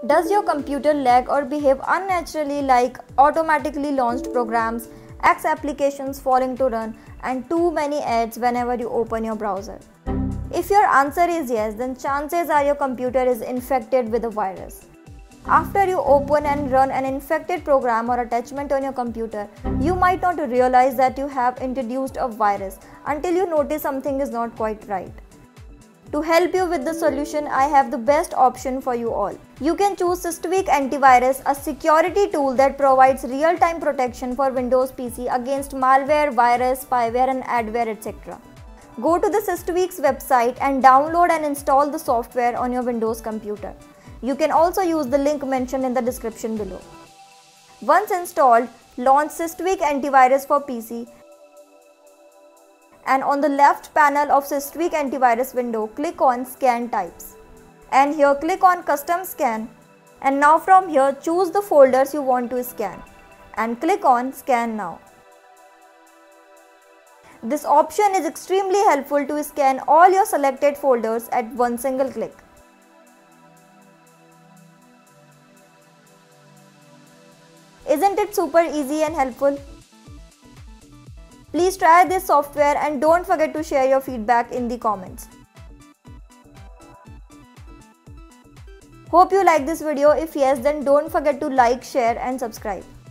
Does your computer lag or behave unnaturally, like automatically launched programs, X applications failing to run, and too many ads whenever you open your browser? If your answer is yes, then chances are your computer is infected with a virus. After you open and run an infected program or attachment on your computer, you might not realize that you have introduced a virus until you notice something is not quite right. To help you with the solution, I have the best option for you all. You can choose SysTweak Antivirus, a security tool that provides real-time protection for Windows PC against malware, virus, spyware and adware, etc. Go to the SysTweak's website and download and install the software on your Windows computer. You can also use the link mentioned in the description below. Once installed, launch SysTweak Antivirus for PC, and on the left panel of SysTweak Antivirus window, click on Scan Types. And here click on Custom Scan. And now from here choose the folders you want to scan. And click on Scan Now. This option is extremely helpful to scan all your selected folders at one single click. Isn't it super easy and helpful? Please try this software and don't forget to share your feedback in the comments. Hope you like this video. If yes, then don't forget to like, share and subscribe.